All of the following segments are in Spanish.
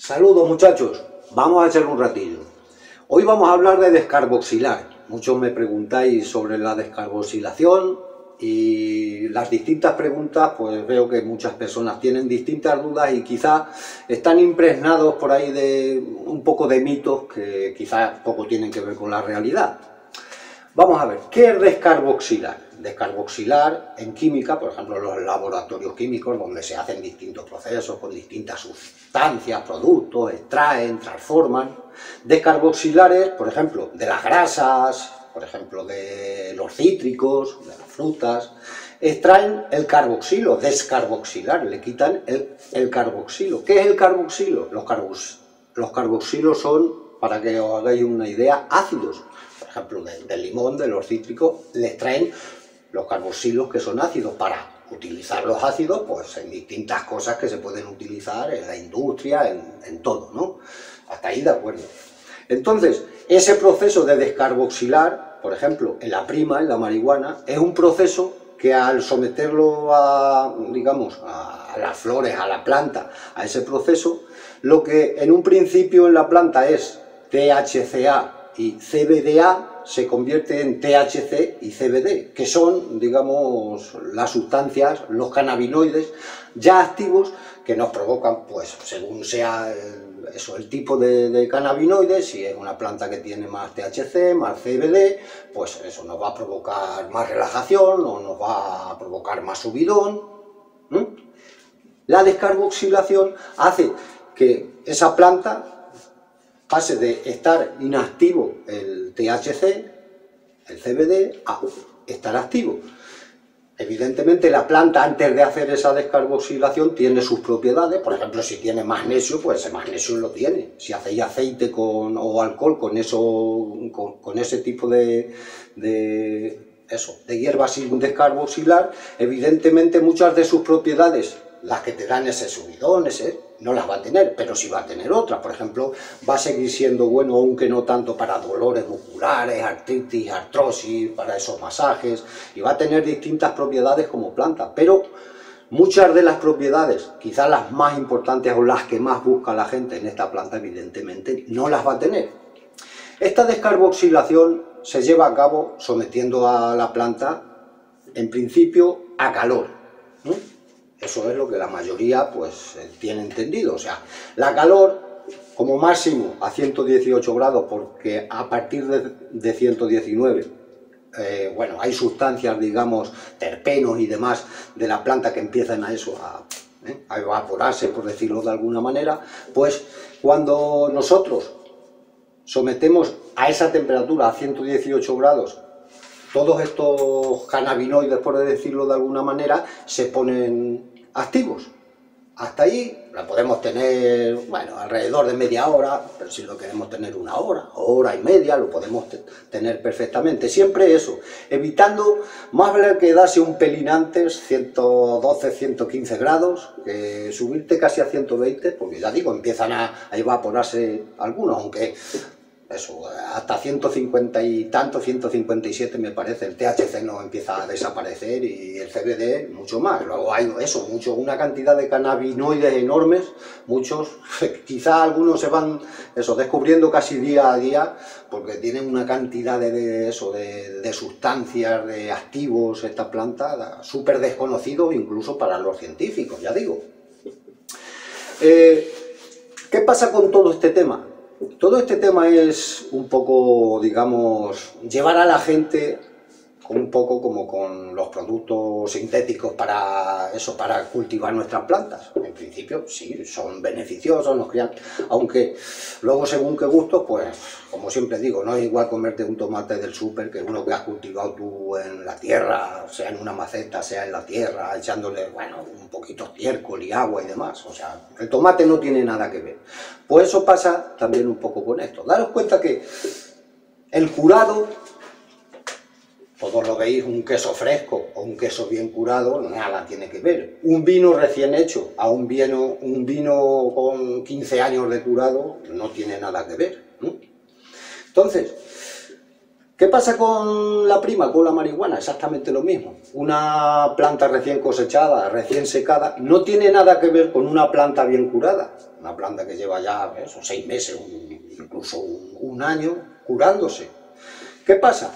Saludos muchachos, vamos a echar un ratillo. Hoy vamos a hablar de descarboxilar. Muchos me preguntáis sobre la descarboxilación y las distintas preguntas, pues veo que muchas personas tienen distintas dudas y quizás están impregnados por ahí de un poco de mitos que quizás poco tienen que ver con la realidad. Vamos a ver, ¿qué es descarboxilar? Descarboxilar en química, por ejemplo, en los laboratorios químicos donde se hacen distintos procesos con distintas sustancias, productos, extraen, transforman. Descarboxilar es, por ejemplo, de las grasas, por ejemplo, de los cítricos, de las frutas, extraen el carboxilo, descarboxilar, le quitan el carboxilo. ¿Qué es el carboxilo? Los carboxilos son, para que os hagáis una idea, ácidos. Por ejemplo, del limón, de los cítricos, le extraen los carboxilos que son ácidos para utilizar los ácidos pues en distintas cosas que se pueden utilizar en la industria, en todo, ¿no? Hasta ahí de acuerdo. Entonces, ese proceso de descarboxilar, por ejemplo, en la prima, en la marihuana, es un proceso que al someterlo a, digamos, a las flores, a la planta, a ese proceso, lo que en un principio en la planta es THCA y CBDA, se convierte en THC y CBD, que son, digamos, las sustancias, los cannabinoides ya activos que nos provocan, pues, según sea el tipo de cannabinoides, si es una planta que tiene más THC, más CBD, pues eso nos va a provocar más relajación o nos va a provocar más subidón. La descarboxilación hace que esa planta pase de estar inactivo el THC, el CBD, a estar activo. Evidentemente la planta antes de hacer esa descarboxilación tiene sus propiedades, por ejemplo si tiene magnesio, pues ese magnesio lo tiene. Si hacéis aceite o alcohol con ese tipo de hierbas sin descarboxilar, evidentemente muchas de sus propiedades, las que te dan ese subidón, no las va a tener, pero sí va a tener otras. Por ejemplo, va a seguir siendo bueno, aunque no tanto para dolores musculares, artritis, artrosis, para esos masajes, y va a tener distintas propiedades como planta, pero muchas de las propiedades, quizás las más importantes o las que más busca la gente en esta planta, evidentemente no las va a tener. Esta descarboxilación se lleva a cabo sometiendo a la planta, en principio, a calor, ¿no? Eso es lo que la mayoría pues tiene entendido, o sea, la calor como máximo a 118 grados, porque a partir de 119, bueno, hay sustancias, digamos, terpenos y demás de la planta que empiezan a evaporarse, por decirlo de alguna manera, pues cuando nosotros sometemos a esa temperatura, a 118 grados, todos estos cannabinoides, por decirlo de alguna manera, se ponen activos. Hasta ahí la podemos tener, bueno, alrededor de media hora, pero si lo queremos tener una hora, hora y media, lo podemos tener perfectamente. Siempre eso, evitando más vale quedarse un pelín antes, 112, 115 grados, que subirte casi a 120, porque ya digo, empiezan a evaporarse algunos, aunque eso, hasta 150 y tanto, 157 me parece, el THC no empieza a desaparecer y el CBD mucho más. Luego hay eso, una cantidad de cannabinoides enormes, muchos, quizá algunos se van descubriendo casi día a día, porque tienen una cantidad de sustancias, de activos, esta planta, súper desconocido incluso para los científicos, ya digo. ¿Qué pasa con todo este tema? Todo este tema es un poco, digamos, llevar a la gente un poco como con los productos sintéticos para cultivar nuestras plantas. En principio, sí, son beneficiosos, nos crean, aunque luego según qué gustos, pues, como siempre digo, no es igual comerte un tomate del súper que uno que has cultivado tú en la tierra, sea en una maceta, sea en la tierra, echándole, bueno, un poquito de estiércol y agua y demás. O sea, el tomate no tiene nada que ver. Pues eso pasa también un poco con esto. Daros cuenta que el curado, todos lo veis, un queso fresco o un queso bien curado, nada tiene que ver. Un vino recién hecho a un vino con 15 años de curado no tiene nada que ver, ¿no? Entonces, ¿Qué pasa con la prima, con la marihuana? Exactamente lo mismo. Una planta recién cosechada, recién secada, no tiene nada que ver con una planta bien curada. Una planta que lleva ya 6 meses, incluso un año curándose. ¿Qué pasa?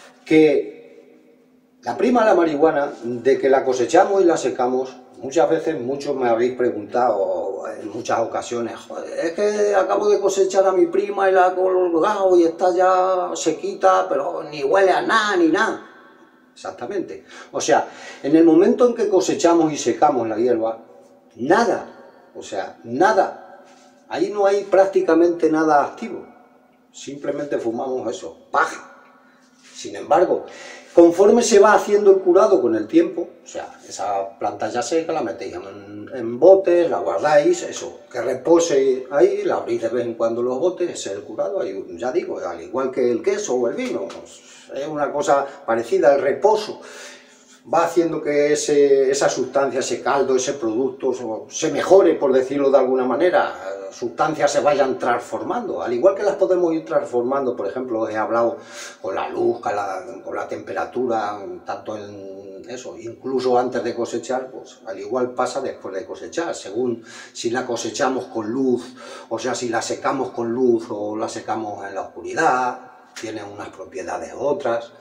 Que la prima de la marihuana, de que la cosechamos y la secamos, muchas veces, muchos me habéis preguntado en muchas ocasiones, joder, es que acabo de cosechar a mi prima y la he colgado y está ya sequita, pero ni huele a nada ni nada. Exactamente. O sea, en el momento en que cosechamos y secamos la hierba, nada, o sea, nada. Ahí no hay prácticamente nada activo. Simplemente fumamos eso, paja. Sin embargo, conforme se va haciendo el curado con el tiempo, o sea, esa planta ya seca, la metéis en botes, la guardáis, eso, que repose ahí, la abrís de vez en cuando los botes, ese es el curado, ahí, ya digo, al igual que el queso o el vino, es una cosa parecida, el reposo va haciendo que esa sustancia, ese caldo, ese producto se mejore, por decirlo de alguna manera, sustancias se vayan transformando, al igual que las podemos ir transformando, por ejemplo, os he hablado con la luz, con la temperatura, tanto en eso, incluso antes de cosechar, pues al igual pasa después de cosechar, según si la cosechamos con luz, o sea, si la secamos con luz o la secamos en la oscuridad, tiene unas propiedades u otras.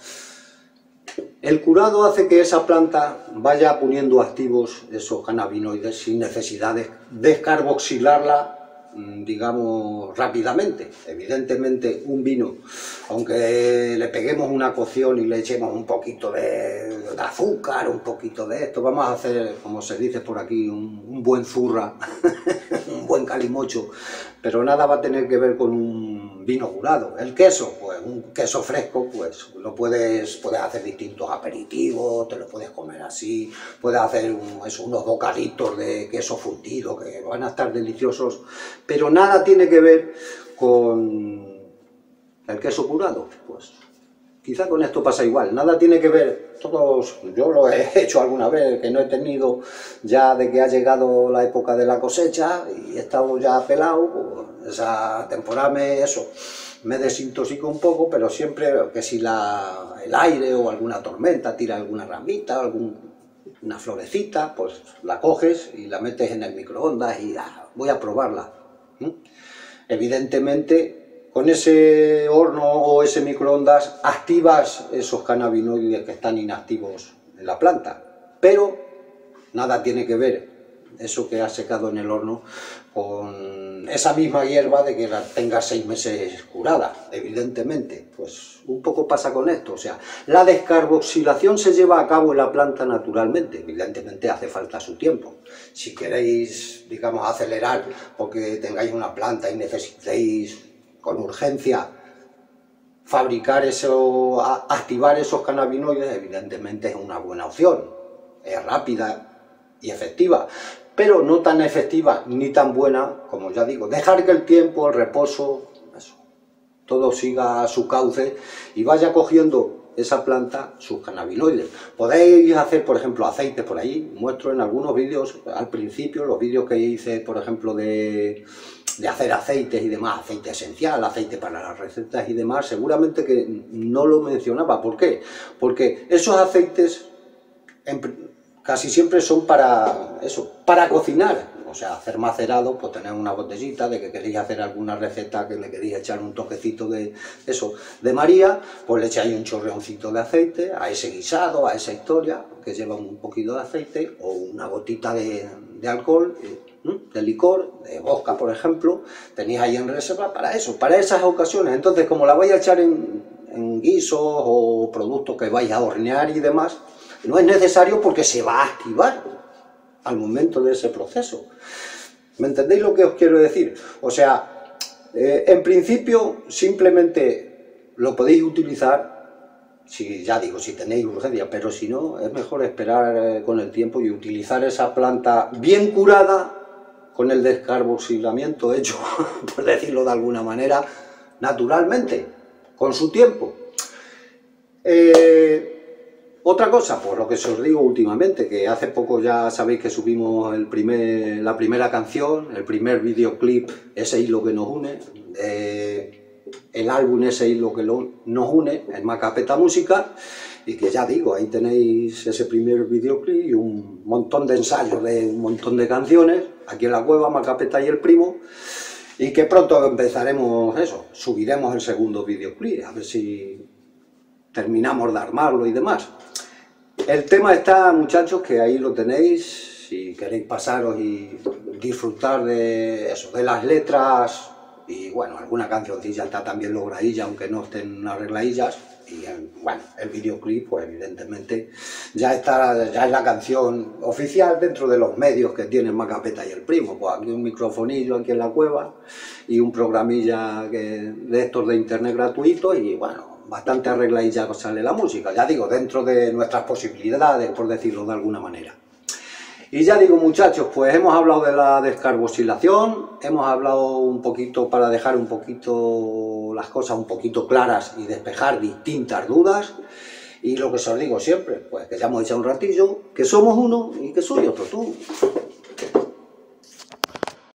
El curado hace que esa planta vaya poniendo activos esos cannabinoides sin necesidad de descarboxilarla, digamos, rápidamente. Evidentemente un vino, aunque le peguemos una cocción y le echemos un poquito de azúcar, un poquito de esto, vamos a hacer, como se dice por aquí, un buen zurra, un buen calimocho, pero nada va a tener que ver con un vino curado. El queso, pues un queso fresco, pues lo puedes hacer distintos aperitivos, te lo puedes comer así, puedes hacer unos bocaditos de queso fundido que van a estar deliciosos, pero nada tiene que ver con el queso curado. Pues quizá con esto pasa igual, nada tiene que ver, yo lo he hecho alguna vez, que no he tenido ya de que ha llegado la época de la cosecha y he estado ya pelado, pues esa temporada me desintoxico un poco, pero siempre que si el aire o alguna tormenta tira alguna ramita, una florecita, pues la coges y la metes en el microondas y voy a probarla. Evidentemente, con ese horno o ese microondas activas esos cannabinoides que están inactivos en la planta, pero nada tiene que ver eso que has secado en el horno con esa misma hierba de que la tengas 6 meses curada, evidentemente. Pues un poco pasa con esto, o sea, la descarboxilación se lleva a cabo en la planta naturalmente, evidentemente hace falta su tiempo. Si queréis, digamos, acelerar porque tengáis una planta y necesitéis con urgencia fabricar eso, activar esos cannabinoides, evidentemente es una buena opción, es rápida y efectiva, pero no tan efectiva ni tan buena, como ya digo, dejar que el tiempo, el reposo, eso, todo siga a su cauce y vaya cogiendo esa planta sus cannabinoides. Podéis hacer, por ejemplo, aceites por ahí, muestro en algunos vídeos, al principio, los vídeos que hice, por ejemplo, de hacer aceites y demás, aceite esencial, aceite para las recetas y demás, seguramente que no lo mencionaba. ¿Por qué? Porque esos aceites casi siempre son para eso, para cocinar, o sea, hacer macerado, pues tener una botellita de que queréis hacer alguna receta que le queréis echar un toquecito de eso, de María, pues le echáis un chorreoncito de aceite a ese guisado, a esa historia, que lleva un poquito de aceite, o una gotita de alcohol, de licor, de vodka, por ejemplo, tenéis ahí en reserva para eso, para esas ocasiones. Entonces, como la vais a echar en guisos o productos que vais a hornear y demás, no es necesario porque se va a activar al momento de ese proceso. ¿Me entendéis lo que os quiero decir? O sea, en principio simplemente lo podéis utilizar, si ya digo, si tenéis urgencia, pero si no, es mejor esperar con el tiempo y utilizar esa planta bien curada, con el descarboxilamiento hecho, por decirlo de alguna manera, naturalmente, con su tiempo. Otra cosa, pues lo que os digo últimamente, que hace poco ya sabéis que subimos la primera canción, el primer videoclip, ese hilo que nos une, el álbum ese y lo que nos une, el Macapeta Música, y que ya digo, ahí tenéis ese primer videoclip y un montón de ensayos de un montón de canciones, aquí en la cueva, Macapeta y el primo, y que pronto empezaremos eso, subiremos el segundo videoclip, a ver si terminamos de armarlo y demás. El tema está, muchachos, que ahí lo tenéis, si queréis pasaros y disfrutar de eso, de las letras, y bueno, alguna cancioncilla está también logradilla, aunque no estén arregladillas, y bueno, el videoclip, pues evidentemente ya está, ya es la canción oficial dentro de los medios que tienen Macapeta y el primo. Pues aquí un microfonillo aquí en la cueva y un programilla de estos de internet gratuito, y bueno, bastante arregladilla sale la música, ya digo, dentro de nuestras posibilidades, por decirlo de alguna manera. Y ya digo, muchachos, pues hemos hablado de la descarboxilación, hemos hablado un poquito para dejar un poquito las cosas un poquito claras y despejar distintas dudas. Y lo que os digo siempre, pues que ya hemos echado un ratillo, que somos uno y que soy otro tú.